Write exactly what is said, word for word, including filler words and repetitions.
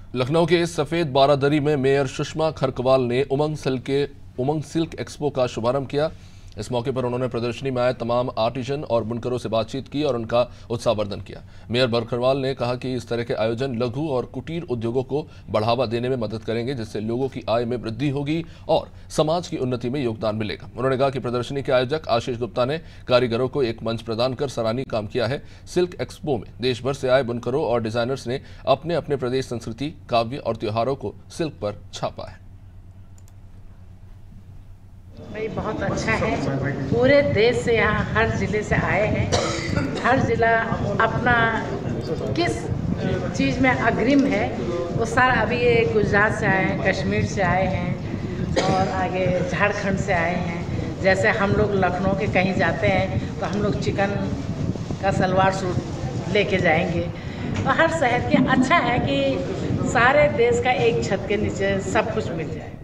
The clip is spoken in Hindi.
लखनऊ के सफेद बारादरी में मेयर सुषमा खरकवाल ने उमंग सिल्क के उमंग सिल्क एक्सपो का शुभारंभ किया। इस मौके पर उन्होंने प्रदर्शनी में आए तमाम आर्टिजन और बुनकरों से बातचीत की और उनका उत्साहवर्धन किया। मेयर खरकवाल ने कहा कि इस तरह के आयोजन लघु और कुटीर उद्योगों को बढ़ावा देने में मदद करेंगे, जिससे लोगों की आय में वृद्धि होगी और समाज की उन्नति में योगदान मिलेगा। उन्होंने कहा कि प्रदर्शनी के आयोजक आशीष गुप्ता ने कारीगरों को एक मंच प्रदान कर सराहनीय काम किया है। सिल्क एक्सपो में देश भर से आए बुनकरों और डिजाइनर्स ने अपने अपने प्रदेश संस्कृति, काव्य और त्योहारों को सिल्क पर छापा है। भाई बहुत अच्छा है। पूरे देश से यहाँ हर ज़िले से आए हैं। हर ज़िला अपना किस चीज़ में अग्रिम है वो सारा, अभी ये गुजरात से आए हैं, कश्मीर से आए हैं और आगे झारखंड से आए हैं। जैसे हम लोग लखनऊ के कहीं जाते हैं तो हम लोग चिकन का सलवार सूट लेके जाएंगे। तो हर शहर के अच्छा है कि सारे देश का एक छत के नीचे सब कुछ मिल जाए।